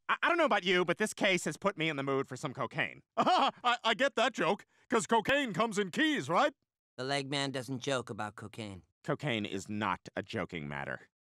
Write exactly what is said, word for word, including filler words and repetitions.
I, I don't know about you, but this case has put me in the mood for some cocaine. I, I get that joke, because cocaine comes in keys, right? The Legman doesn't joke about cocaine. Cocaine is not a joking matter.